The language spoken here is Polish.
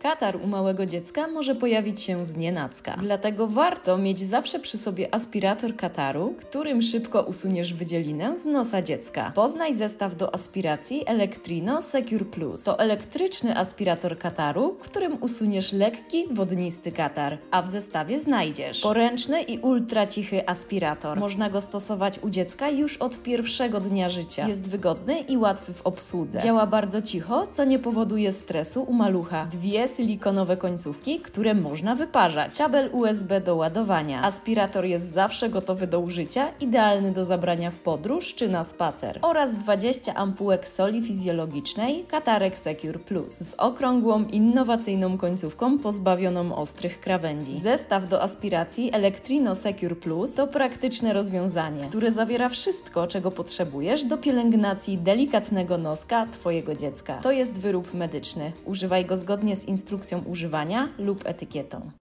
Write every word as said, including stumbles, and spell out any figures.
Katar u małego dziecka może pojawić się znienacka. Dlatego warto mieć zawsze przy sobie aspirator Kataru, którym szybko usuniesz wydzielinę z nosa dziecka. Poznaj zestaw do aspiracji Electrino Secure Plus. To elektryczny aspirator Kataru, którym usuniesz lekki, wodnisty katar. A w zestawie znajdziesz poręczny i ultra cichy aspirator. Można go stosować u dziecka już od pierwszego dnia życia. Jest wygodny i łatwy w obsłudze. Działa bardzo cicho, co nie powoduje stresu u malucha. Dwie silikonowe końcówki, które można wyparzać. Kabel U S B do ładowania. Aspirator jest zawsze gotowy do użycia, idealny do zabrania w podróż czy na spacer. Oraz dwadzieścia ampułek soli fizjologicznej Katarek Secure Plus z okrągłą, innowacyjną końcówką pozbawioną ostrych krawędzi. Zestaw do aspiracji Electrino Secure Plus to praktyczne rozwiązanie, które zawiera wszystko, czego potrzebujesz do pielęgnacji delikatnego noska Twojego dziecka. To jest wyrób medyczny. Używaj go zgodnie z instrukcją używania lub etykietą.